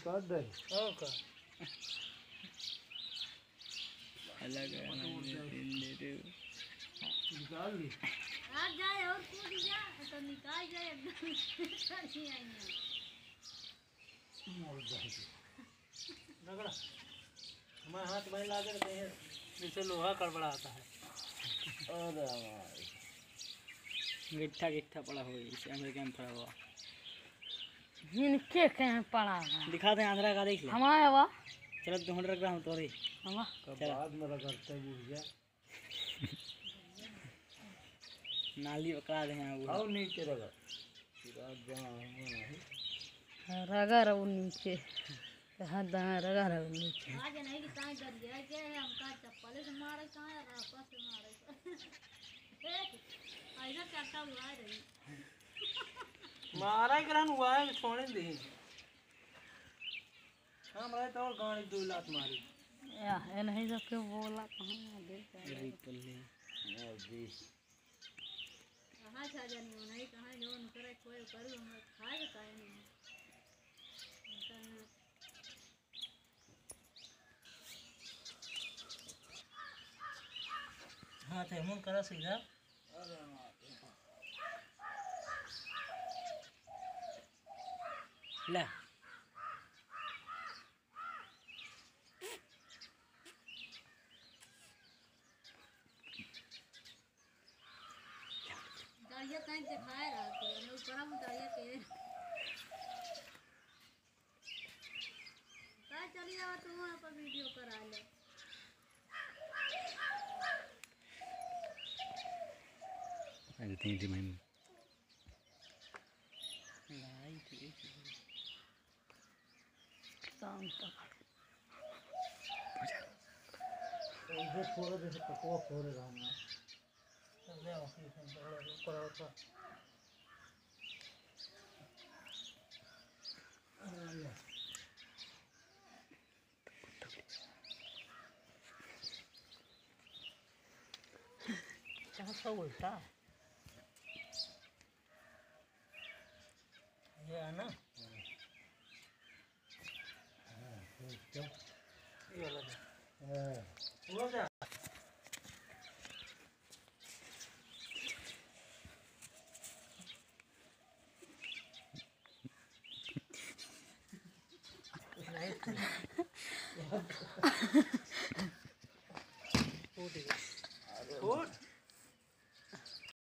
काट दे ओ का अलग है निकाल ली आ जाए और कूद जा तो निकाल जाए एकदम नहीं आई मोड़ दे रगड़ा हमारे हाथ में ला के कहीं जैसे लोहा कड़बड़ाता है। अरे भाई गिट्ठा गिट्ठा पड़ा हुआ है इसे अमेरिका में पड़ा हुआ इनके कहीं पड़ा है दिखा दे आंध्रा का देख ले हमारे वा चलो 200 ग्राम तो रे हमा बाद में रगड़ते बुढ़िया नाली पकड़ा दे यहाँ वो आओ नीचे रगड़ रात जहाँ नहीं रगड़ वो नीचे हाथ दाएं रगड़ वो नीचे आज नहीं कि कहाँ कर गया क्या है हमका चप्पल से मारे कहाँ है रास्ता से मारे ऐसा करता हुआ है रही मारा ही ग्रहण हुआ है छोड़े दे हमारे तो और गाड़ी 2 लात मारी या है नहीं जब के बोला कहाँ दे रिपल्ले दी कहाँ छा जानी नहीं कहाँ जो न करे कोई करू हम खाए काहे नहीं हाँ थे मुंह करा सीधा ले दरिया कहीं दिखाए रहा तो मैं ऊपर हम दरिया के कहाँ चली जाओ तुम वहाँ पर वीडियो करा ले अरे तीन मैं लाई थी शाम तक वो फोड़े जैसे पकवा फोड़े रहा मैं ले ऑफिस में बड़ा ऊपर होता क्या सब उल्टा ये है ना ये वाला वो क्या